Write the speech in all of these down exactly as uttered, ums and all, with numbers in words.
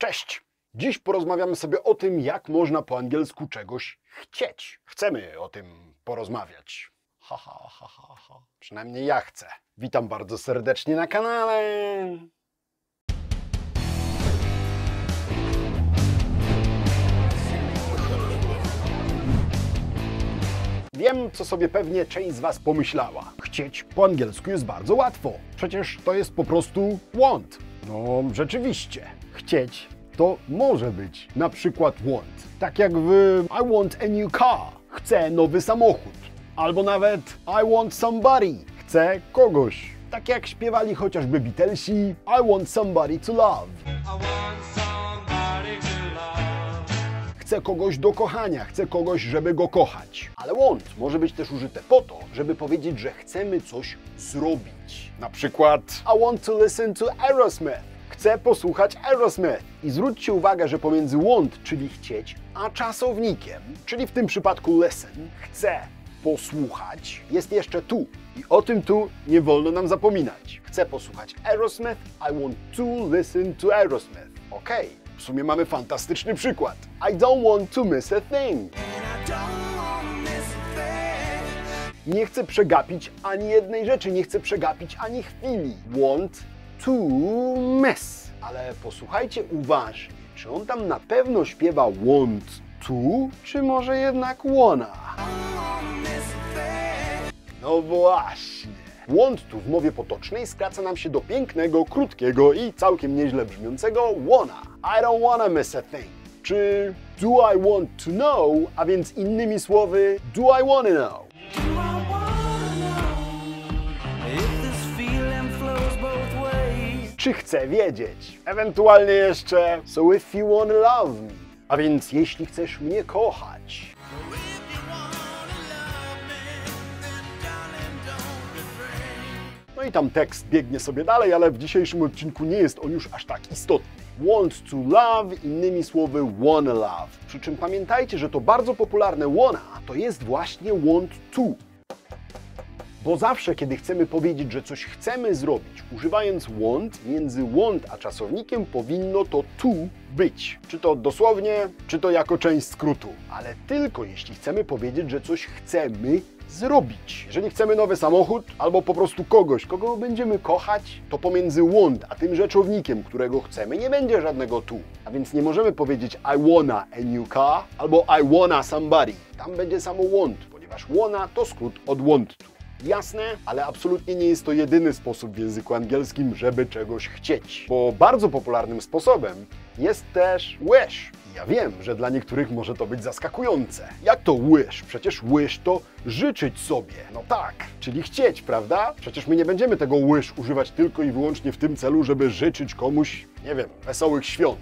Cześć! Dziś porozmawiamy sobie o tym, jak można po angielsku czegoś chcieć. Chcemy o tym porozmawiać. Ha, ha, ha, ha, ha. Przynajmniej ja chcę. Witam bardzo serdecznie na kanale. Wiem, co sobie pewnie część z Was pomyślała. Chcieć po angielsku jest bardzo łatwo. Przecież to jest po prostu want. No, rzeczywiście. Chcieć to może być na przykład want. Tak jak w I want a new car. Chcę nowy samochód. Albo nawet I want somebody. Chcę kogoś. Tak jak śpiewali chociażby Beatlesi I want somebody to love. Chcę kogoś do kochania, chcę kogoś, żeby go kochać. Ale want może być też użyte po to, żeby powiedzieć, że chcemy coś zrobić. Na przykład I want to listen to Aerosmith. Chcę posłuchać Aerosmith. I zwróćcie uwagę, że pomiędzy want, czyli chcieć, a czasownikiem, czyli w tym przypadku listen, chcę posłuchać, jest jeszcze to. I o tym tu nie wolno nam zapominać. Chcę posłuchać Aerosmith, I want to listen to Aerosmith. Okej, okay. W sumie mamy fantastyczny przykład. I don't want to miss a thing. Nie chcę przegapić ani jednej rzeczy, nie chcę przegapić ani chwili. Want to miss. Ale posłuchajcie uważnie, czy on tam na pewno śpiewa want to, czy może jednak wanna? No właśnie. Want to w mowie potocznej skraca nam się do pięknego, krótkiego i całkiem nieźle brzmiącego wanna. I don't wanna miss a thing. Czy do I want to know, a więc innymi słowy do I wanna know. Czy chcę wiedzieć? Ewentualnie jeszcze so if you wanna love me. A więc jeśli chcesz mnie kochać. No i tam tekst biegnie sobie dalej, ale w dzisiejszym odcinku nie jest on już aż tak istotny. Want to love, innymi słowy wanna love. Przy czym pamiętajcie, że to bardzo popularne wanna to jest właśnie want to. Bo zawsze, kiedy chcemy powiedzieć, że coś chcemy zrobić, używając want, między want a czasownikiem powinno to to być. Czy to dosłownie, czy to jako część skrótu. Ale tylko jeśli chcemy powiedzieć, że coś chcemy zrobić. Jeżeli chcemy nowy samochód, albo po prostu kogoś, kogo będziemy kochać, to pomiędzy want a tym rzeczownikiem, którego chcemy, nie będzie żadnego to. A więc nie możemy powiedzieć I wanna a new car, albo I wanna somebody. Tam będzie samo want, ponieważ wanna to skrót od want to. Jasne, ale absolutnie nie jest to jedyny sposób w języku angielskim, żeby czegoś chcieć. Bo bardzo popularnym sposobem jest też wish. I ja wiem, że dla niektórych może to być zaskakujące. Jak to wish? Przecież wish to życzyć sobie. No tak, czyli chcieć, prawda? Przecież my nie będziemy tego wish używać tylko i wyłącznie w tym celu, żeby życzyć komuś, nie wiem, wesołych świąt.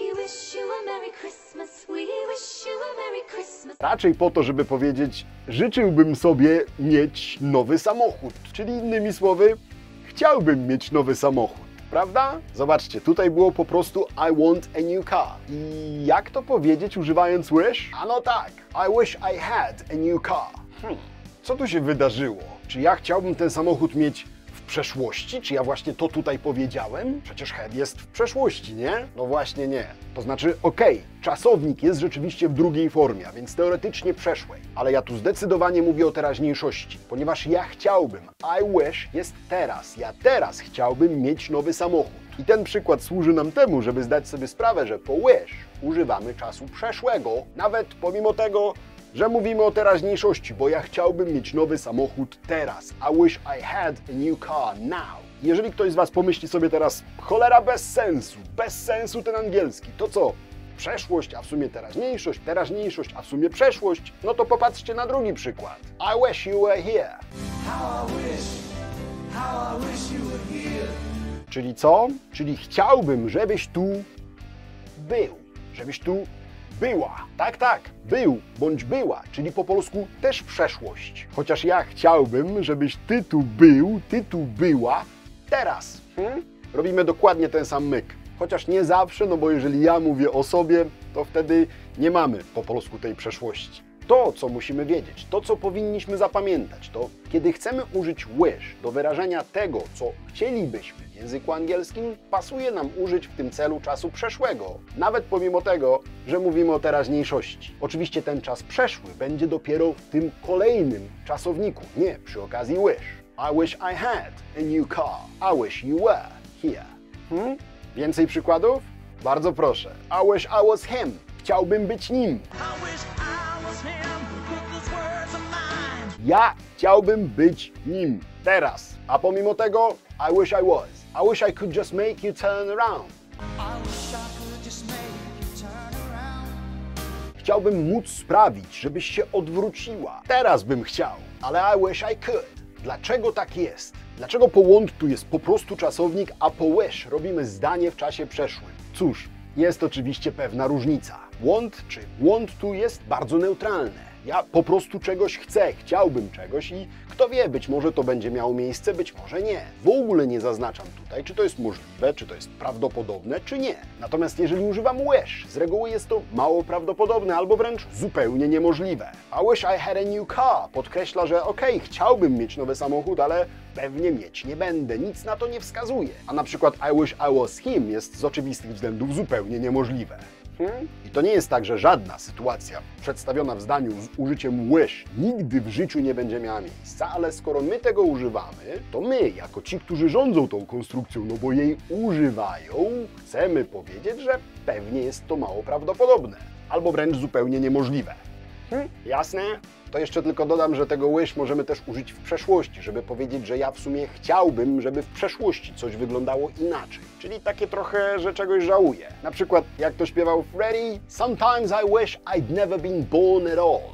Raczej po to, żeby powiedzieć, życzyłbym sobie mieć nowy samochód. Czyli innymi słowy, chciałbym mieć nowy samochód, prawda? Zobaczcie, tutaj było po prostu I want a new car. I jak to powiedzieć używając wish? Ano tak, I wish I had a new car. Hmm, co tu się wydarzyło? Czy ja chciałbym ten samochód mieć w przeszłości? Czy ja właśnie to tutaj powiedziałem? Przecież had jest w przeszłości, nie? No właśnie nie. To znaczy, okej, okay, czasownik jest rzeczywiście w drugiej formie, a więc teoretycznie przeszłej. Ale ja tu zdecydowanie mówię o teraźniejszości, ponieważ ja chciałbym, I wish jest teraz. Ja teraz chciałbym mieć nowy samochód. I ten przykład służy nam temu, żeby zdać sobie sprawę, że po wish używamy czasu przeszłego, nawet pomimo tego, że mówimy o teraźniejszości, bo ja chciałbym mieć nowy samochód teraz. I wish I had a new car now. Jeżeli ktoś z Was pomyśli sobie teraz, cholera bez sensu, bez sensu ten angielski, to co? Przeszłość, a w sumie teraźniejszość, teraźniejszość, a w sumie przeszłość, no to popatrzcie na drugi przykład. I wish you were here. How I wish, how I wish you were here. Czyli co? Czyli chciałbym, żebyś tu był, żebyś tu była. Tak, tak, był bądź była, czyli po polsku też przeszłość. Chociaż ja chciałbym, żebyś ty tu był, ty tu była teraz. Hmm? Robimy dokładnie ten sam myk. Chociaż nie zawsze, no bo jeżeli ja mówię o sobie, to wtedy nie mamy po polsku tej przeszłości. To, co musimy wiedzieć, to, co powinniśmy zapamiętać, to kiedy chcemy użyć wish do wyrażenia tego, co chcielibyśmy w języku angielskim, pasuje nam użyć w tym celu czasu przeszłego, nawet pomimo tego, że mówimy o teraźniejszości. Oczywiście ten czas przeszły będzie dopiero w tym kolejnym czasowniku, nie przy okazji wish. I wish I had a new car. I wish you were here. Hmm? Więcej przykładów? Bardzo proszę. I wish I was him. Chciałbym być nim. Ja chciałbym być nim. Teraz. A pomimo tego, I wish I was. I wish I could just make you turn around. Chciałbym móc sprawić, żebyś się odwróciła. Teraz bym chciał, ale I wish I could. Dlaczego tak jest? Dlaczego po want to jest po prostu czasownik, a po wish robimy zdanie w czasie przeszłym? Cóż, jest oczywiście pewna różnica. Want czy want to jest bardzo neutralne. Ja po prostu czegoś chcę, chciałbym czegoś i kto wie, być może to będzie miało miejsce, być może nie. W ogóle nie zaznaczam tutaj, czy to jest możliwe, czy to jest prawdopodobne, czy nie. Natomiast jeżeli używam wish, z reguły jest to mało prawdopodobne albo wręcz zupełnie niemożliwe. I wish I had a new car podkreśla, że okej, okay, chciałbym mieć nowy samochód, ale pewnie mieć nie będę, nic na to nie wskazuje. A na przykład I wish I was him jest z oczywistych względów zupełnie niemożliwe. Hmm? I to nie jest tak, że żadna sytuacja przedstawiona w zdaniu z użyciem wish nigdy w życiu nie będzie miała miejsca, ale skoro my tego używamy, to my, jako ci, którzy rządzą tą konstrukcją, no bo jej używają, chcemy powiedzieć, że pewnie jest to mało prawdopodobne, albo wręcz zupełnie niemożliwe. Hmm? Jasne? To jeszcze tylko dodam, że tego wish możemy też użyć w przeszłości, żeby powiedzieć, że ja w sumie chciałbym, żeby w przeszłości coś wyglądało inaczej. Czyli takie trochę, że czegoś żałuję. Na przykład, jak to śpiewał Freddie, Sometimes I wish I'd never been born at all.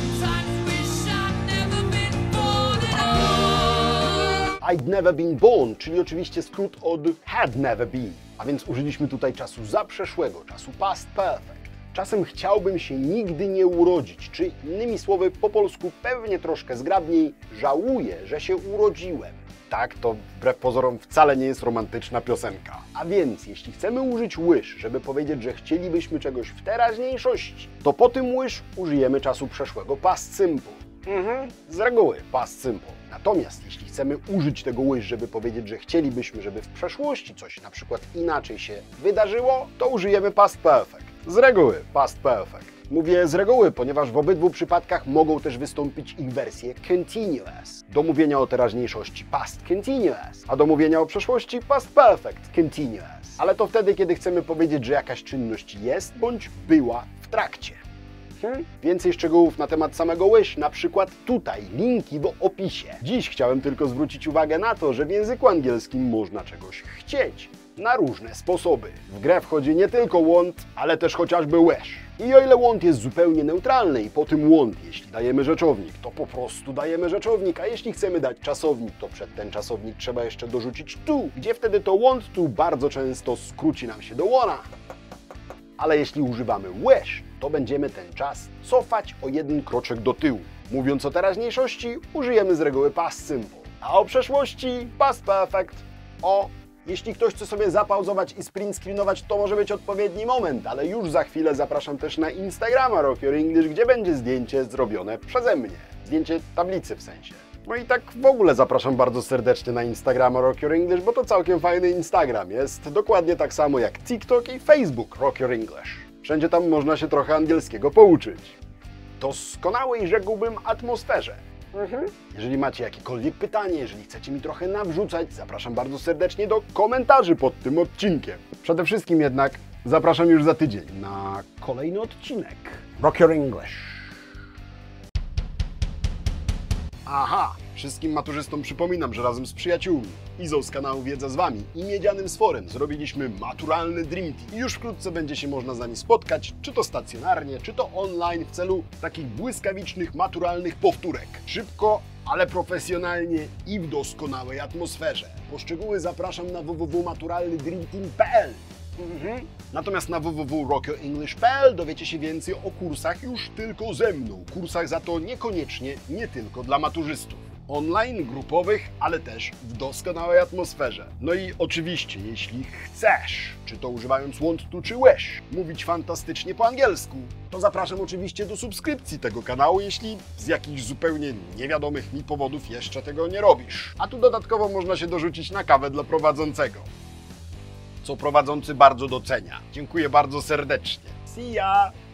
I'd never been born, czyli oczywiście skrót od had never been. A więc użyliśmy tutaj czasu zaprzeszłego, czasu past perfect. Czasem chciałbym się nigdy nie urodzić, czy innymi słowy po polsku pewnie troszkę zgrabniej, żałuję, że się urodziłem. Tak, to wbrew pozorom wcale nie jest romantyczna piosenka. A więc, jeśli chcemy użyć wish, żeby powiedzieć, że chcielibyśmy czegoś w teraźniejszości, to po tym wish użyjemy czasu przeszłego past simple. Mhm, z reguły past simple. Natomiast jeśli chcemy użyć tego wish, żeby powiedzieć, że chcielibyśmy, żeby w przeszłości coś na przykład inaczej się wydarzyło, to użyjemy past perfect. Z reguły past perfect. Mówię z reguły, ponieważ w obydwu przypadkach mogą też wystąpić ich wersje continuous. Do mówienia o teraźniejszości past continuous, a do mówienia o przeszłości past perfect continuous. Ale to wtedy, kiedy chcemy powiedzieć, że jakaś czynność jest bądź była w trakcie. Hmm? Więcej szczegółów na temat samego wish, na przykład tutaj, linki w opisie. Dziś chciałem tylko zwrócić uwagę na to, że w języku angielskim można czegoś chcieć na różne sposoby. W grę wchodzi nie tylko want, ale też chociażby wish. I o ile want jest zupełnie neutralny i po tym want, jeśli dajemy rzeczownik, to po prostu dajemy rzeczownik, a jeśli chcemy dać czasownik, to przed ten czasownik trzeba jeszcze dorzucić to, gdzie wtedy to want to bardzo często skróci nam się do wanna. Ale jeśli używamy wish, to będziemy ten czas cofać o jeden kroczek do tyłu. Mówiąc o teraźniejszości, użyjemy z reguły past simple, a o przeszłości past perfect. O, jeśli ktoś chce sobie zapauzować i sprint screenować, to może być odpowiedni moment, ale już za chwilę zapraszam też na Instagrama Rock Your English, gdzie będzie zdjęcie zrobione przeze mnie. Zdjęcie tablicy w sensie. No i tak w ogóle zapraszam bardzo serdecznie na Instagrama Rock Your English, bo to całkiem fajny Instagram jest. Dokładnie tak samo jak TikTok i Facebook Rock Your English. Wszędzie tam można się trochę angielskiego pouczyć. W doskonałej, rzekłbym, atmosferze. Mhm. Jeżeli macie jakiekolwiek pytanie, jeżeli chcecie mi trochę nawrzucać, zapraszam bardzo serdecznie do komentarzy pod tym odcinkiem. Przede wszystkim jednak zapraszam już za tydzień na kolejny odcinek Rock Your English. Aha! Wszystkim maturzystom przypominam, że razem z przyjaciółmi, Izą z kanału Wiedza z Wami i Miedzianym Sforem zrobiliśmy maturalny Dream Team. I już wkrótce będzie się można z nami spotkać, czy to stacjonarnie, czy to online, w celu takich błyskawicznych, maturalnych powtórek. Szybko, ale profesjonalnie i w doskonałej atmosferze. Po szczegóły zapraszam na w w w kropka maturalny dream team kropka p l. Mhm. Natomiast na w w w kropka rock your english kropka p l dowiecie się więcej o kursach już tylko ze mną. Kursach za to niekoniecznie nie tylko dla maturzystów. online, grupowych, ale też w doskonałej atmosferze. No i oczywiście, jeśli chcesz, czy to używając want to, czy wish, mówić fantastycznie po angielsku, to zapraszam oczywiście do subskrypcji tego kanału, jeśli z jakichś zupełnie niewiadomych mi powodów jeszcze tego nie robisz. A tu dodatkowo można się dorzucić na kawę dla prowadzącego, co prowadzący bardzo docenia. Dziękuję bardzo serdecznie. See ya!